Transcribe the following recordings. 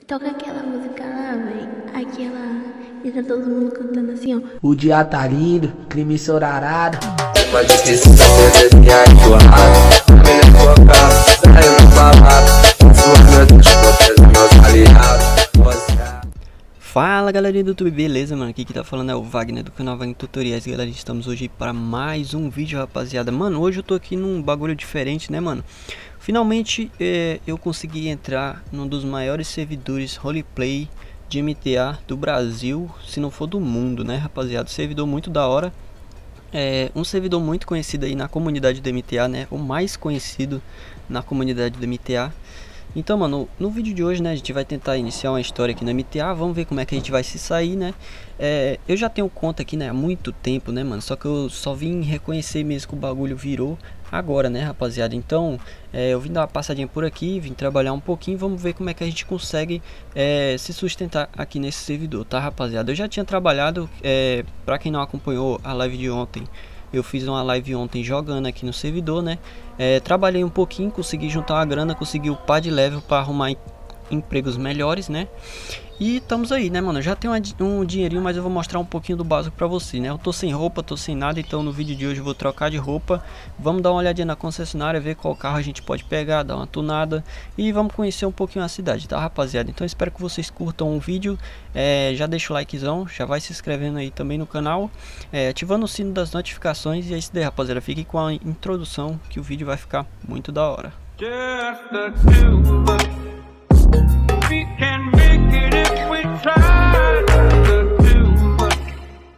Toca aquela música lá, véi. Aquela. E tá todo mundo cantando assim, ó. O dia tá lindo, clima ensolarado. Mas difícil da pandemia empurrado. Família focada, saiu do babado. Sua meus proteger meus aliados. Fala galerinha do YouTube, beleza mano? Aqui que tá falando é o Wagner do canal Wagner Tutoriais. Galera, estamos hoje para mais um vídeo, rapaziada. Mano, hoje eu tô aqui num bagulho diferente, né mano? Finalmente eu consegui entrar num dos maiores servidores roleplay de MTA do Brasil, se não for do mundo, né rapaziada? Servidor muito da hora. Um servidor muito conhecido aí na comunidade do MTA, né? O mais conhecido na comunidade do MTA. Então, mano, no vídeo de hoje, né, a gente vai tentar iniciar uma história aqui no MTA. Vamos ver como é que a gente vai se sair, né? Eu já tenho conta aqui, né, há muito tempo, né, mano? Só que eu só vim reconhecer mesmo que o bagulho virou agora, né, rapaziada? Então, eu vim dar uma passadinha por aqui, vim trabalhar um pouquinho. Vamos ver como é que a gente consegue se sustentar aqui nesse servidor, tá, rapaziada? Eu já tinha trabalhado, pra quem não acompanhou a live de ontem, eu fiz uma live ontem jogando aqui no servidor, né? Trabalhei um pouquinho, consegui juntar uma grana, consegui upar de level para arrumar empregos melhores, né? E estamos aí, né, mano? Eu já tenho um dinheirinho, mas eu vou mostrar um pouquinho do básico pra você, né? Eu tô sem roupa, tô sem nada, então no vídeo de hoje eu vou trocar de roupa. Vamos dar uma olhadinha na concessionária, ver qual carro a gente pode pegar, dar uma tunada e vamos conhecer um pouquinho a cidade, tá, rapaziada? Então espero que vocês curtam o vídeo. Já deixa o likezão, já vai se inscrevendo aí também no canal, ativando o sino das notificações. E é isso daí, rapaziada. Fique com a introdução que o vídeo vai ficar muito da hora. Just the two of us. We can make it if we try. The two of us.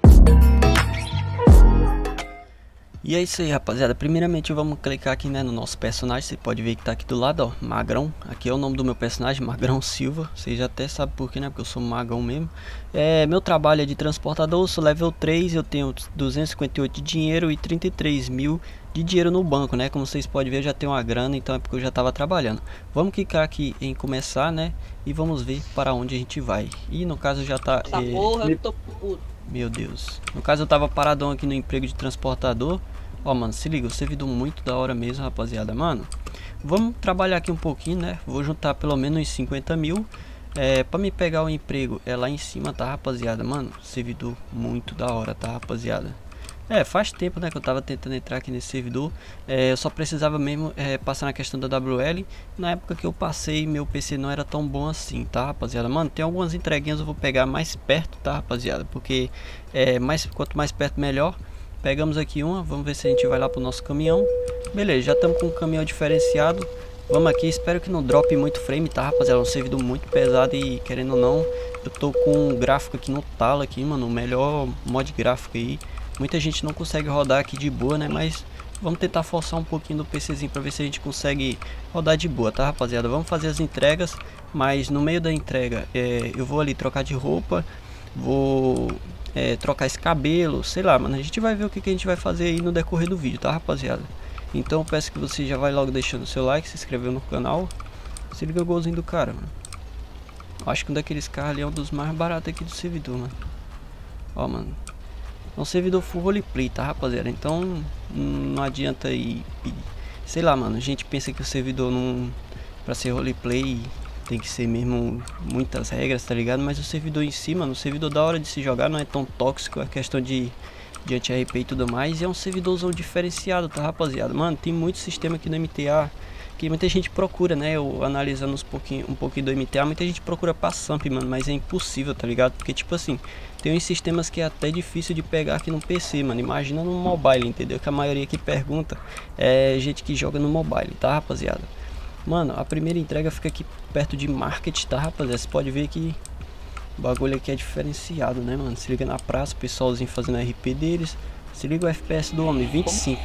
E é isso aí, rapaziada. Primeiramente vamos clicar aqui, né, no nosso personagem. Você pode ver que tá aqui do lado, ó, Magrão. Aqui é o nome do meu personagem, Magrão Silva. Vocês já até sabem por quê, né? Porque eu sou magão mesmo. Meu trabalho é de transportador, sou level 3. Eu tenho 258 de dinheiro e 33 mil de dinheiro no banco, né? Como vocês podem ver, eu já tenho uma grana, então é porque eu já estava trabalhando. Vamos clicar aqui em começar, né? E vamos ver para onde a gente vai. E no caso já tá... Porra, eu tô puto. Meu Deus. No caso eu tava paradão aqui no emprego de transportador. Ó, mano, se liga, o servidor muito da hora mesmo, rapaziada. Mano, vamos trabalhar aqui um pouquinho, né? Vou juntar pelo menos uns 50 mil. Pra me pegar o emprego é lá em cima, tá, rapaziada? Mano, servidor muito da hora, tá, rapaziada? Faz tempo, né, que eu tava tentando entrar aqui nesse servidor. Eu só precisava mesmo passar na questão da WL. Na época que eu passei, meu PC não era tão bom assim, tá, rapaziada? Mano, tem algumas entreguinhas eu vou pegar mais perto, tá, rapaziada? Porque quanto mais perto, melhor. Pegamos aqui uma, vamos ver se a gente vai lá pro nosso caminhão. Beleza, já estamos com um caminhão diferenciado. Vamos aqui, espero que não drope muito frame, tá, rapaziada? É um servidor muito pesado e, querendo ou não, eu tô com um gráfico aqui no talo aqui, mano. O melhor mod gráfico aí. Muita gente não consegue rodar aqui de boa, né? Mas vamos tentar forçar um pouquinho do PCzinho pra ver se a gente consegue rodar de boa, tá, rapaziada? Vamos fazer as entregas, mas no meio da entrega eu vou ali trocar de roupa. Vou trocar esse cabelo, sei lá, mano. A gente vai ver o que a gente vai fazer aí no decorrer do vídeo, tá, rapaziada? Então eu peço que você já vai logo deixando o seu like, se inscrevendo no canal. Se liga o golzinho do cara, mano. Acho que um daqueles carros ali é um dos mais baratos aqui do servidor, mano. Ó, mano. É um servidor full roleplay, tá, rapaziada? Então não adianta aí, sei lá, mano. A gente pensa que o servidor não, pra ser roleplay, tem que ser mesmo muitas regras, tá ligado? Mas o servidor em si, mano, o servidor da hora de se jogar, não é tão tóxico, é questão de anti-RP e tudo mais. E é um servidorzão diferenciado, tá, rapaziada? Mano, tem muito sistema aqui no MTA que muita gente procura, né? Eu analisando um pouquinho do MTA, muita gente procura pra Samp, mano, mas é impossível, tá ligado? Porque, tipo assim, tem uns sistemas que é até difícil de pegar aqui no PC, mano. Imagina no mobile, entendeu? Que a maioria que pergunta é gente que joga no mobile, tá, rapaziada? Mano, a primeira entrega fica aqui perto de Market, tá, rapaziada? Você pode ver que o bagulho aqui é diferenciado, né, mano? Se liga na praça, o pessoalzinho fazendo RP deles. Se liga o FPS do homem, 25.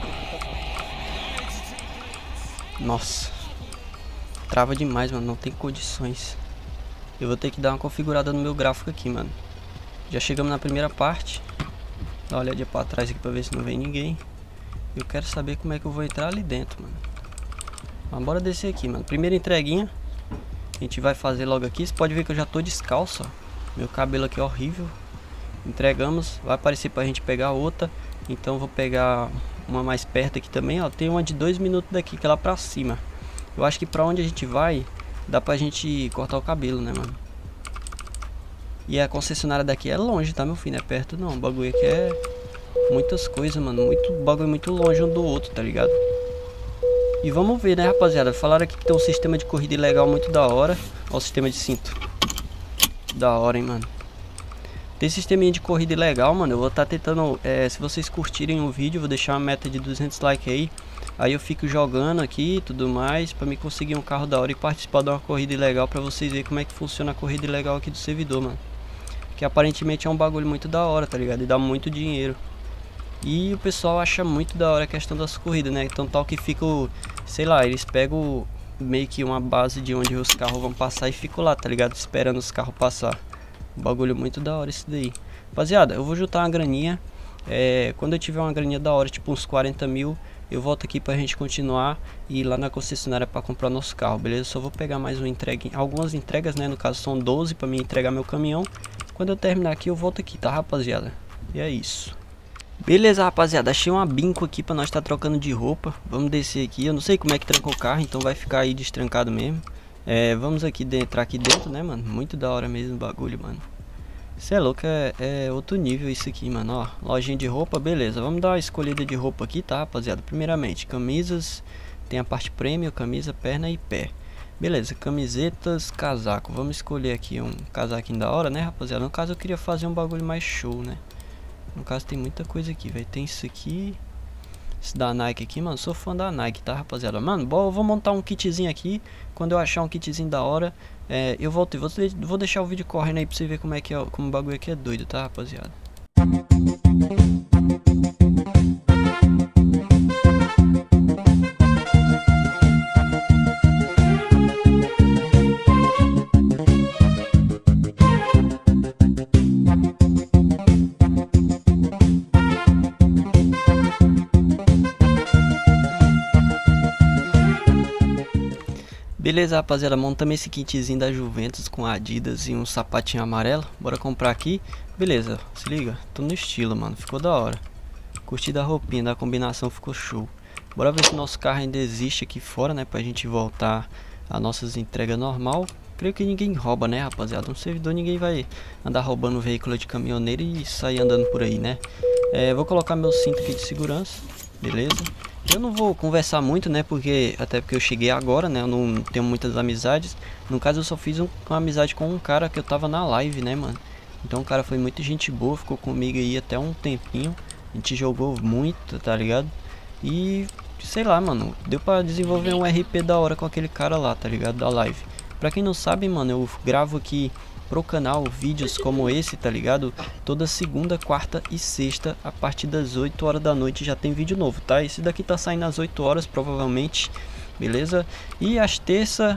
Nossa, trava demais, mano, não tem condições. Eu vou ter que dar uma configurada no meu gráfico aqui, mano. Já chegamos na primeira parte. Dá uma olhadinha pra trás aqui pra ver se não vem ninguém. Eu quero saber como é que eu vou entrar ali dentro, mano. Mas bora descer aqui, mano. Primeira entreguinha a gente vai fazer logo aqui. Você pode ver que eu já tô descalço, ó. Meu cabelo aqui é horrível. Entregamos, vai aparecer pra gente pegar outra. Então vou pegar uma mais perto aqui também, ó. Tem uma de 2 minutos daqui, que é lá pra cima. Eu acho que pra onde a gente vai, dá pra gente cortar o cabelo, né, mano? E a concessionária daqui é longe, tá, meu filho? Não é perto não. O bagulho aqui é muitas coisas, mano. Bagulho muito longe um do outro, tá ligado? E vamos ver, né, rapaziada? Falaram aqui que tem um sistema de corrida ilegal muito da hora. Ó o sistema de cinto. Da hora, hein, mano. Tem sisteminha de corrida ilegal, mano. Eu vou estar tentando, se vocês curtirem o vídeo, eu vou deixar uma meta de 200 likes aí. Aí eu fico jogando aqui e tudo mais, pra me conseguir um carro da hora e participar de uma corrida ilegal, pra vocês verem como é que funciona a corrida ilegal aqui do servidor, mano. Que aparentemente é um bagulho muito da hora, tá ligado? E dá muito dinheiro. E o pessoal acha muito da hora a questão das corridas, né? Então tal que fica, sei lá, eles pegam meio que uma base de onde os carros vão passar e ficam lá, tá ligado? Esperando os carros passar. Um bagulho muito da hora isso daí. Rapaziada, eu vou juntar uma graninha. Quando eu tiver uma graninha da hora, tipo uns 40 mil, eu volto aqui pra gente continuar e ir lá na concessionária pra comprar nosso carro, beleza? Só vou pegar mais uma entrega, algumas entregas, né? No caso são 12 pra mim entregar meu caminhão. Quando eu terminar aqui eu volto aqui, tá, rapaziada? E é isso. Beleza, rapaziada, achei uma binco aqui pra nós estar trocando de roupa. Vamos descer aqui, eu não sei como é que tranca o carro, então vai ficar aí destrancado mesmo. Vamos aqui entrar aqui dentro, né, mano? Muito da hora mesmo o bagulho, mano. Cê é louco, é outro nível isso aqui, mano, ó. Lojinha de roupa, beleza. Vamos dar uma escolhida de roupa aqui, tá, rapaziada? Primeiramente, camisas, tem a parte premium, camisa, perna e pé. Beleza, camisetas, casaco. Vamos escolher aqui um casaquinho da hora, né, rapaziada? No caso eu queria fazer um bagulho mais show, né? No caso tem muita coisa aqui, velho. Tem isso aqui. Esse da Nike aqui, mano. Sou fã da Nike, tá, rapaziada? Mano, bom, eu vou montar um kitzinho aqui. Quando eu achar um kitzinho da hora, eu volto e vou deixar o vídeo correndo aí pra você ver como é que é, como o bagulho aqui é doido, tá, rapaziada? Beleza, rapaziada, montamos esse kitzinho da Juventus com Adidas e um sapatinho amarelo. Bora comprar aqui. Beleza, se liga, tô no estilo, mano, ficou da hora. Curti da roupinha, da combinação, ficou show. Bora ver se nosso carro ainda existe aqui fora, né, pra gente voltar a nossas entregas normal. Creio que ninguém rouba, né, rapaziada? No servidor ninguém vai andar roubando o veículo de caminhoneiro e sair andando por aí, né? Vou colocar meu cinto aqui de segurança, beleza? Eu não vou conversar muito, né, até porque eu cheguei agora, né, eu não tenho muitas amizades. No caso eu só fiz uma amizade com um cara que eu tava na live, né, mano. Então o cara foi muito gente boa, ficou comigo aí até um tempinho. A gente jogou muito, tá ligado? E, sei lá, mano, deu pra desenvolver um RP da hora com aquele cara lá, tá ligado, da live. Pra quem não sabe, mano, eu gravo aqui pro canal vídeos como esse, tá ligado? Toda segunda, quarta e sexta, a partir das 8 horas da noite já tem vídeo novo, tá? Esse daqui tá saindo às 8 horas, provavelmente, beleza? E às terça,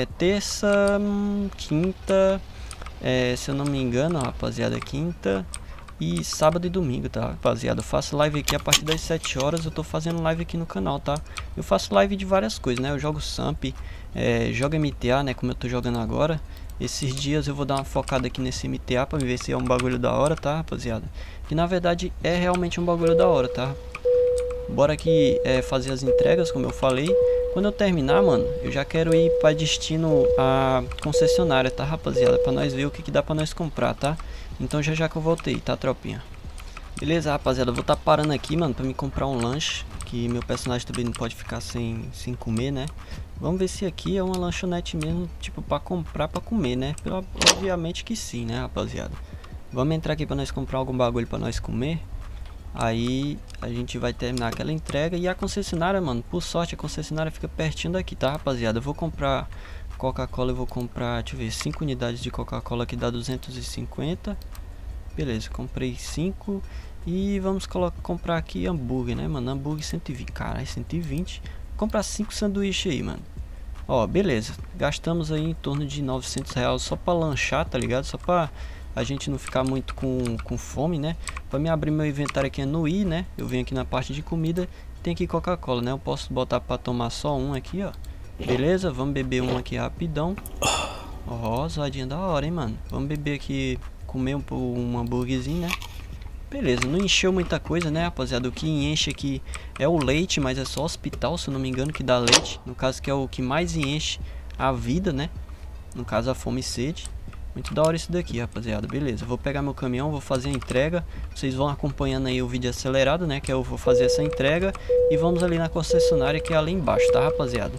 quinta, se eu não me engano, rapaziada, quinta e sábado e domingo, tá, rapaziada? Eu faço live aqui a partir das 7 horas, eu tô fazendo live aqui no canal, tá? Eu faço live de várias coisas, né? Eu jogo Samp, jogo MTA, né, como eu tô jogando agora. Esses dias eu vou dar uma focada aqui nesse MTA pra ver se é um bagulho da hora, tá, rapaziada? Que na verdade é realmente um bagulho da hora, tá? Bora aqui fazer as entregas, como eu falei. Quando eu terminar, mano, eu já quero ir pra destino a concessionária, tá, rapaziada? Pra nós ver o que dá pra nós comprar, tá? Então já que eu voltei, tá, tropinha? Beleza, rapaziada, eu vou tá parando aqui, mano, pra me comprar um lanche. Que meu personagem também não pode ficar sem comer, né? Vamos ver se aqui é uma lanchonete mesmo, tipo, pra comprar, pra comer, né? Obviamente que sim, né, rapaziada? Vamos entrar aqui pra nós comprar algum bagulho pra nós comer. Aí a gente vai terminar aquela entrega. E a concessionária, mano, por sorte a concessionária fica pertinho daqui, tá, rapaziada? Eu vou comprar Coca-Cola, eu vou comprar, deixa eu ver, 5 unidades de Coca-Cola que dá 250. Beleza, comprei 5. E vamos comprar aqui hambúrguer, né, mano? Hambúrguer 120, caralho, 120. Vou comprar 5 sanduíches aí, mano. Ó, beleza, gastamos aí em torno de 900 reais só pra lanchar, tá ligado? Só pra a gente não ficar muito com fome, né? Pra me abrir meu inventário aqui é no i, né? Eu venho aqui na parte de comida, tem aqui Coca-Cola, né? Eu posso botar pra tomar só um aqui, ó. Beleza, vamos beber um aqui rapidão. Ó, zoadinha da hora, hein, mano? Vamos beber aqui, comer um hambúrguerzinho, né? Beleza, não encheu muita coisa, né, rapaziada? O que enche aqui é o leite, mas é só hospital, se eu não me engano, que dá leite. No caso, que é o que mais enche a vida, né? No caso, a fome e sede. Muito da hora isso daqui, rapaziada. Beleza, vou pegar meu caminhão, vou fazer a entrega. Vocês vão acompanhando aí o vídeo acelerado, né? Que eu vou fazer essa entrega. E vamos ali na concessionária que é ali embaixo, tá, rapaziada?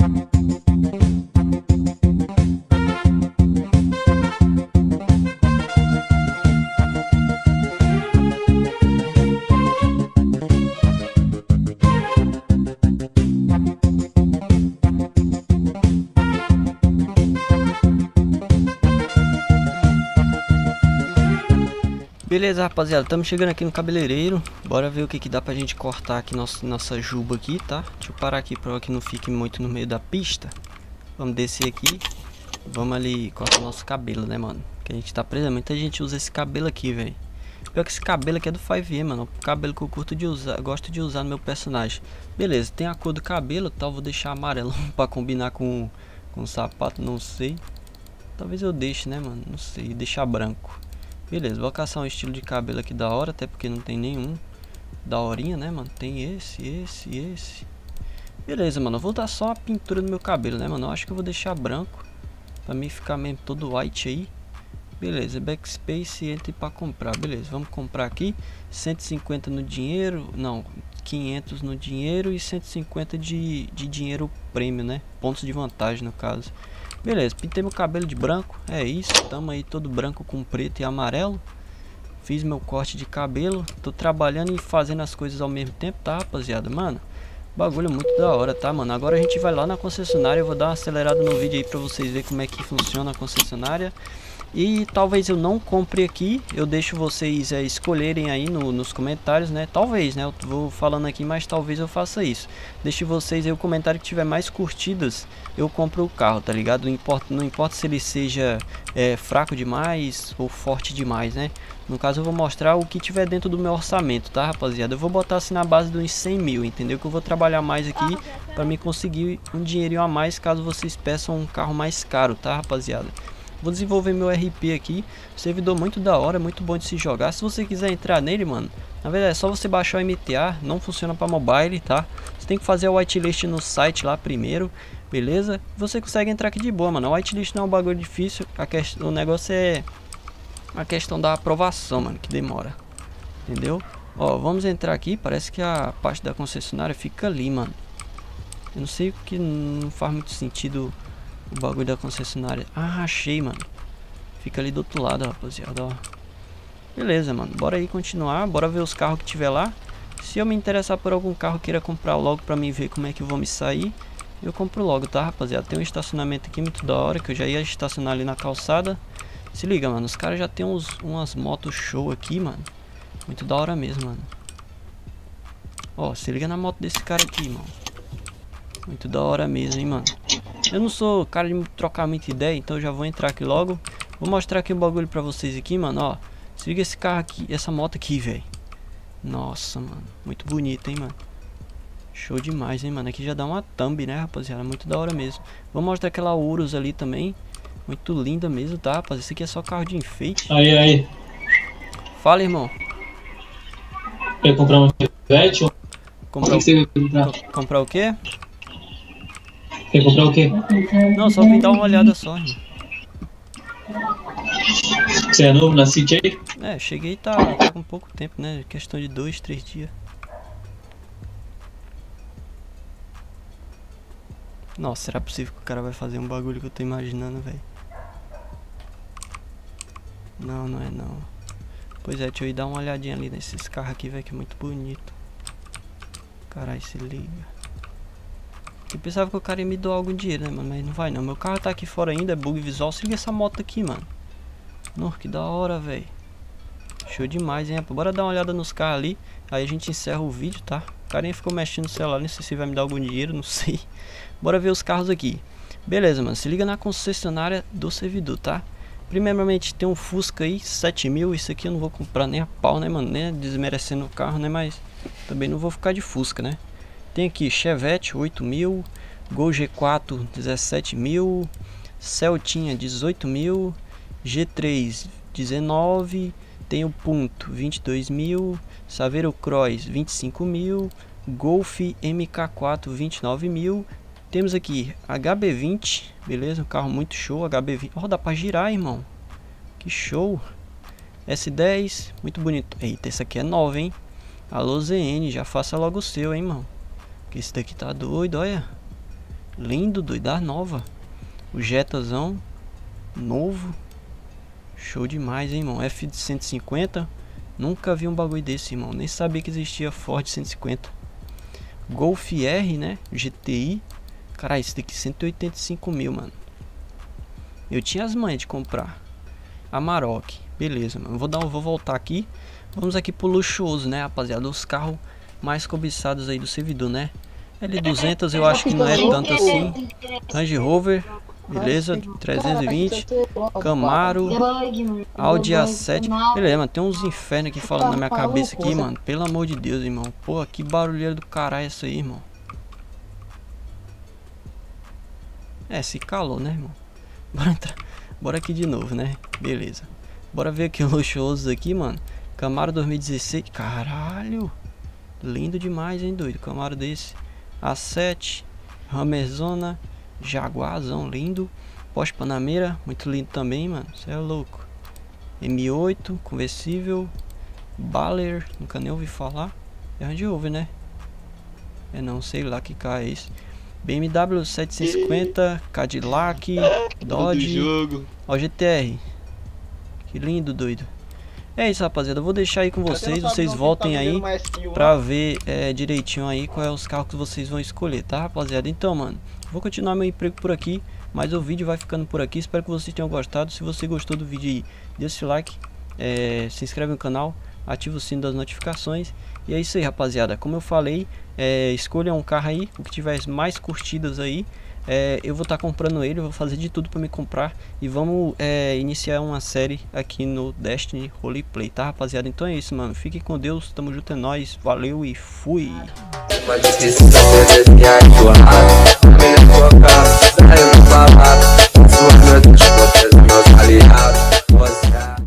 Beleza, rapaziada, estamos chegando aqui no cabeleireiro. Bora ver o que dá pra gente cortar aqui nossa juba aqui, tá? Deixa eu parar aqui pra que não fique muito no meio da pista. Vamos descer aqui. Vamos ali cortar o nosso cabelo, né, mano? Que a gente tá preso. Muita gente usa esse cabelo aqui, velho. Pior que esse cabelo aqui é do 5M, mano. O cabelo que eu curto de usar, gosto de usar no meu personagem. Beleza, tem a cor do cabelo, tal. Vou deixar amarelo pra combinar com o sapato, não sei. Talvez eu deixe, né, mano? Não sei, deixar branco. Beleza, vou caçar um estilo de cabelo aqui da hora, até porque não tem nenhum da horinha, né, mano? Tem esse. Beleza, mano, eu vou dar só a pintura no meu cabelo, né, mano? Eu acho que eu vou deixar branco, pra mim ficar mesmo todo white aí. Beleza, backspace e entre pra comprar. Beleza, vamos comprar aqui 150 no dinheiro, não, 500 no dinheiro e 150 de dinheiro prêmio, né? Pontos de vantagem no caso. Beleza, pintei meu cabelo de branco, é isso, tamo aí todo branco com preto e amarelo. Fiz meu corte de cabelo, tô trabalhando e fazendo as coisas ao mesmo tempo, tá, rapaziada? Mano, bagulho muito da hora, tá, mano? Agora a gente vai lá na concessionária, eu vou dar uma acelerada no vídeo aí pra vocês verem como é que funciona a concessionária. E talvez eu não compre aqui, eu deixo vocês escolherem aí nos comentários, né? Talvez, né? Eu vou falando aqui, mas talvez eu faça isso. Deixe vocês aí o comentário que tiver mais curtidas, eu compro o carro, tá ligado? Não importa se ele seja fraco demais ou forte demais, né? No caso eu vou mostrar o que tiver dentro do meu orçamento, tá, rapaziada? Eu vou botar assim na base de uns 100 mil, entendeu? Que eu vou trabalhar mais aqui para me conseguir um dinheirinho a mais caso vocês peçam um carro mais caro, tá, rapaziada? Vou desenvolver meu RP aqui, servidor muito da hora, muito bom de se jogar. Se você quiser entrar nele, mano, na verdade é só você baixar o MTA, não funciona para mobile, tá? Você tem que fazer o whitelist no site lá primeiro, beleza? Você consegue entrar aqui de boa, mano. O whitelist não é um bagulho difícil, o negócio é a questão da aprovação, mano, que demora, entendeu? Ó, vamos entrar aqui, parece que a parte da concessionária fica ali, mano. Eu não sei porque não faz muito sentido o bagulho da concessionária. Ah, achei, mano. Fica ali do outro lado, rapaziada, ó. Beleza, mano. Bora aí continuar. Bora ver os carros que tiver lá. Se eu me interessar por algum carro, queira comprar logo pra mim ver como é que eu vou me sair, eu compro logo, tá, rapaziada? Tem um estacionamento aqui muito da hora, que eu já ia estacionar ali na calçada. Se liga, mano. Os caras já tem umas motos show aqui, mano. Muito da hora mesmo, mano. Ó, se liga na moto desse cara aqui, mano. Muito da hora mesmo, hein, mano. Eu não sou cara de trocar muita ideia, então eu já vou entrar aqui logo. Vou mostrar aqui o bagulho pra vocês aqui, mano, ó. Se liga esse carro aqui, essa moto aqui, velho. Nossa, mano. Muito bonito, hein, mano. Show demais, hein, mano. Aqui já dá uma thumb, né, rapaziada. Muito da hora mesmo. Vou mostrar aquela Urus ali também. Muito linda mesmo, tá, rapaz? Esse aqui é só carro de enfeite. Aí. Fala, irmão. Quer comprar um Chevette? Comprar o... comprar o quê? Quer comprar o quê? Não, só vim dar uma olhada só, irmão. Você é novo na City aí? É, cheguei e tá com pouco tempo, né? Questão de 2, 3 dias. Nossa, será possível que o cara vai fazer um bagulho que eu tô imaginando, velho? Não, não é não. Pois é, deixa eu ir dar uma olhadinha ali nesses carros aqui, velho, que é muito bonito. Caralho, se liga. Eu pensava que o cara ia me doar algum dinheiro, né, mano? Mas não vai não. Meu carro tá aqui fora ainda, é bug visual. Se liga essa moto aqui, mano. Nossa, que da hora, velho. Show demais, hein? Bora dar uma olhada nos carros ali. Aí a gente encerra o vídeo, tá? O carinha ficou mexendo no celular, não sei se vai me dar algum dinheiro, não sei. Bora ver os carros aqui. Beleza, mano. Se liga na concessionária do servidor, tá? Primeiramente tem um Fusca aí, 7 mil. Isso aqui eu não vou comprar nem a pau, né, mano? Nem desmerecendo o carro, né? Mas também não vou ficar de Fusca, né? Tem aqui Chevette, 8 mil. Gol G4, 17 mil. Celtinha, 18 mil. G3, 19. Tem o Punto, 22 mil. Saveiro Cross, 25 mil. Golf MK4, 29 mil. Temos aqui HB20, beleza? Um carro muito show, HB20. Ó, dá pra girar, irmão. Que show. S10, muito bonito. Eita, esse aqui é nova, hein? Alô ZN, já faça logo o seu, hein, irmão. Que esse daqui tá doido, olha. Lindo, doida nova. O Jetazão novo. Show demais, hein, irmão. F150. Nunca vi um bagulho desse, irmão. Nem sabia que existia Ford 150. Golf R, né? GTI. Cara, esse daqui 185 mil, mano. Eu tinha as manhas de comprar. Amarok. Beleza, mano. Vou voltar aqui. Vamos aqui pro luxuoso, né, rapaziada? Os carros mais cobiçados aí do servidor, né? L200 eu acho que não é tanto assim. Range Rover. Beleza, 320, Camaro, Audi A7. Beleza, mano, tem uns infernos aqui falando na minha cabeça aqui, mano. Pelo amor de Deus, irmão. Porra, que barulheira do caralho essa aí, irmão. É, se calou, né, irmão? Bora entrar. Bora aqui de novo, né? Beleza. Bora ver aqui o luxuoso aqui, mano. Camaro 2016. Caralho. Lindo demais, hein, doido. Camaro desse. A7. Hammerzona. Jaguarzão lindo. Porsche Panamera, muito lindo também, mano. Você é louco. M8, conversível. Baller, nunca nem ouvi falar. É Range Rover, né? É não, sei lá que carro é esse. BMW 750, Cadillac, Dodge. Ó, GTR. Que lindo, doido. É isso, rapaziada. Eu vou deixar aí com vocês. Vocês voltem aí pra ver direitinho aí qual é os carros que vocês vão escolher, tá, rapaziada? Então, mano, vou continuar meu emprego por aqui, mas o vídeo vai ficando por aqui. Espero que vocês tenham gostado. Se você gostou do vídeo aí, deixa o like, se inscreve no canal, ativa o sino das notificações. E é isso aí, rapaziada. Como eu falei, escolha um carro aí, o que tiver mais curtidas aí. Eu vou estar comprando ele, vou fazer de tudo para me comprar. E vamos iniciar uma série aqui no Destiny Roleplay, tá, rapaziada? Então é isso, mano. Fiquem com Deus, tamo junto, é nóis. Valeu e fui. Uma difícil da família tua casa, saiu